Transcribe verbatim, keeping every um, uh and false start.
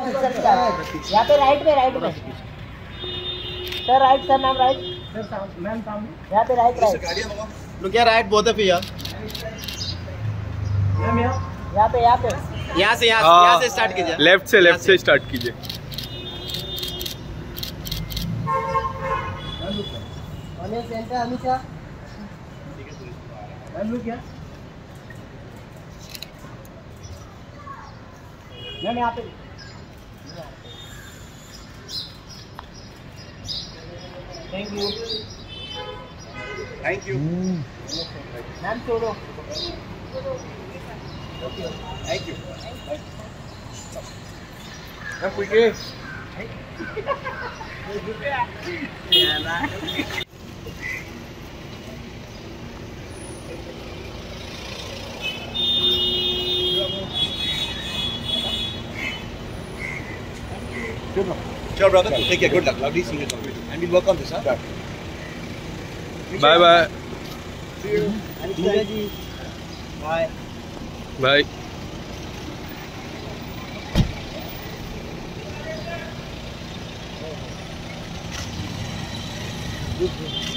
यहाँ पे राइट में राइट में सर राइट सर नाम राइट यहाँ पे राइट राइट लुक यार राइट बोथ ऑफ यू यार यहाँ पे यहाँ पे यहाँ से यहाँ से स्टार्ट कीजिए लेफ्ट से लेफ्ट से स्टार्ट कीजिए सेंटर अमीशा मैम लुक यार मैम यहाँ पे thank you thank you ma'am छोड़ो थैंक यू मैम पूछिए Sure, brother. Take care. Good luck. Lovely seeing you. And we'll work on this, huh? Bye bye See you. Ameesha ji. Bye. Bye Good.